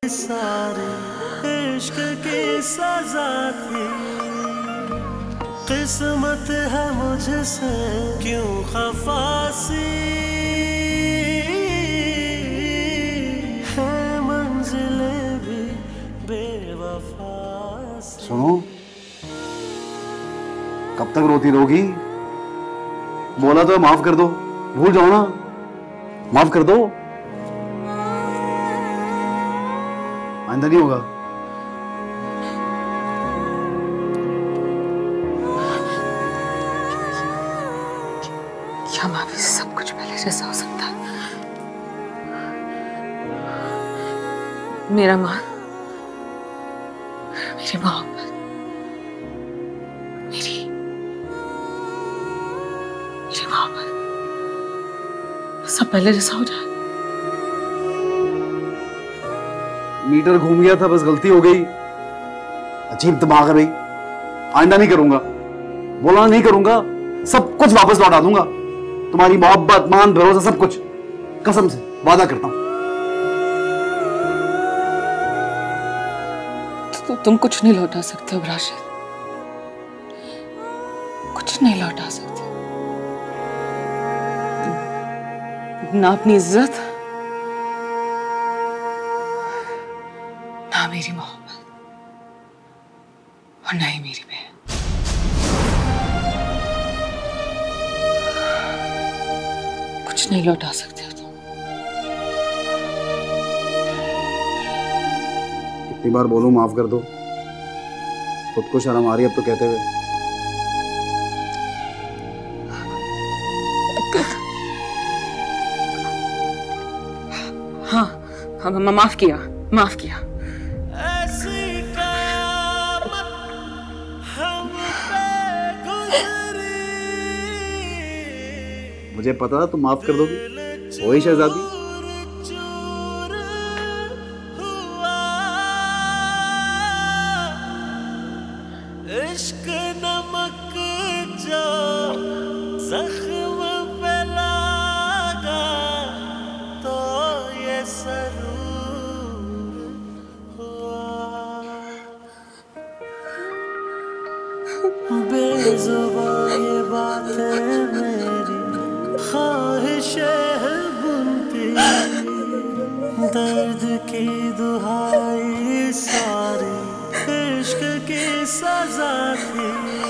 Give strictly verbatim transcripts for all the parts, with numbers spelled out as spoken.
सारे इश्क की सजा थी, किस्मत है मुझसे क्यों खफासी है, मंजिले भी बेवफा। सुनो, कब तक रोती रहोगी? बोला तो माफ कर दो, भूल जाओ ना, माफ कर दो, आइंदा नहीं होगा। क्या माफी से सब कुछ पहले जैसा हो सकता है? मेरा मां, मेरी मोहब्बत, मेरी मेरी मोहब्बत सब पहले जैसा हो जाए। मीटर घूम गया था, बस गलती हो गई। अजीब दिमाग है भाई, आइंदा नहीं करूंगा, बोला नहीं करूंगा, सब कुछ वापस लौटा दूंगा, तुम्हारी मोहब्बत, मान, भरोसा, सब कुछ, कसम से वादा करता हूं। तो तुम कुछ नहीं लौटा सकते हो राशिद, कुछ नहीं लौटा सकते, ना अपनी इज्जत, ना मेरी मोहब्बत, और ना ही मेरी बहन। कुछ नहीं लौटा सकते हो तुम। कितनी बार बोलूं माफ कर दो, खुद को शर्म आ रही है अब तो कहते हुए। हाँ हाँ, माफ किया, माफ किया। मुझे पता था तुम माफ कर दोगी, वही शहजादी। इश्क नमक जो जख्म पे लगा तो ये सरूर हुआ, बेजुबान ये बातें मेरी ख्वाहिशें हैं बुनती, दर्द की दुहाई सारी इश्क की सजा थी,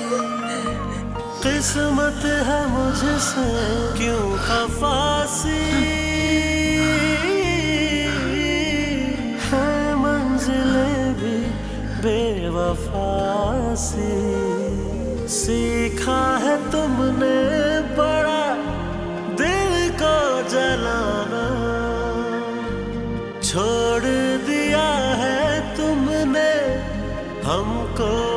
किस्मत है मुझसे क्यों खफासी है, मंजिले भी बेवफासी। सीखा है तुमने बड़ा दिल को जलाना, छोड़ दिया है तुमने हमको